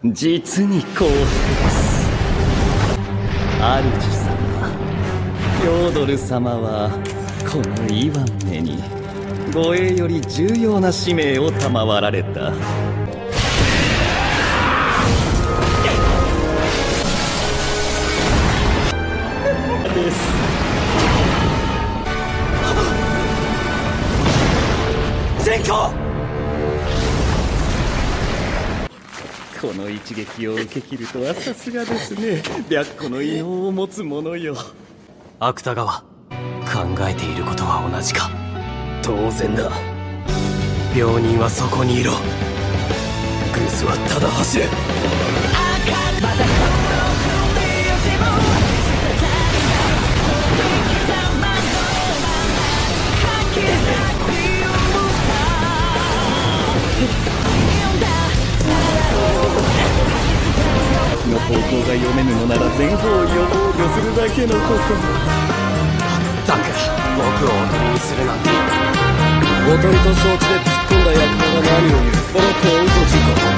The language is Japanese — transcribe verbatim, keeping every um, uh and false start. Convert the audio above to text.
実に幸福です。主様、フョードル様はこのイワンめに護衛より重要な使命を賜られた。です。 全校この一撃を受け切るとはさすがですね。白虎の異能を持つ者よ。 芥川、考えていることは同じか。 当然だ。 病人はそこにいろ。グースはただ走れ。 の方向が読めぬのなら全方位を防御するだけのこと。 だから僕をおとりにするなんて。 おとりと承知で突っ込んだ役者が何を言う。この子を嘘ついた。